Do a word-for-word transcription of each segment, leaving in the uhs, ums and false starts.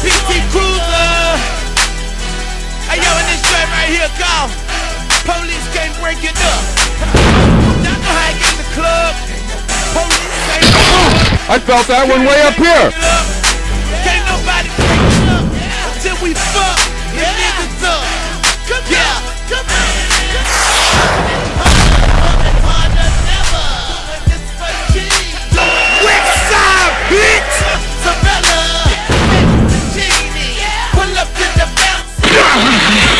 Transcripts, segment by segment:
P T Cruiser. Hey, yo, in this joint right here, go. Police can't break it up. Y'all know how I get in the club. Police can't break it up. I felt that one way up here. Can't nobody break it up until we fuck the niggas up. Come yeah, come on. Westside, bitch. Savannah, Genie, pull up to the bounce.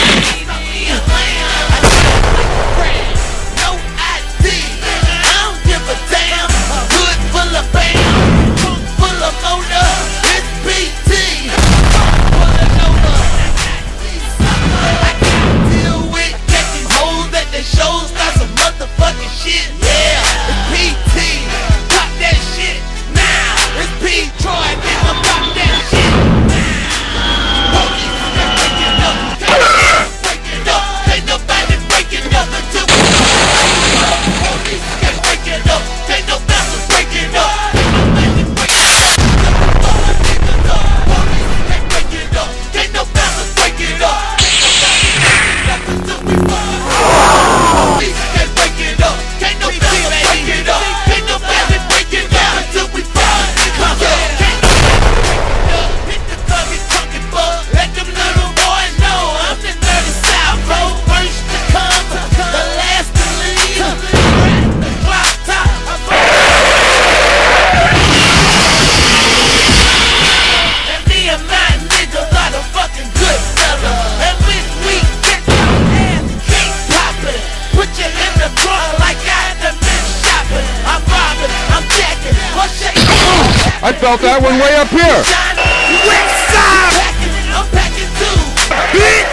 I felt that one way up here. Westside, I'm packing too. Bitch.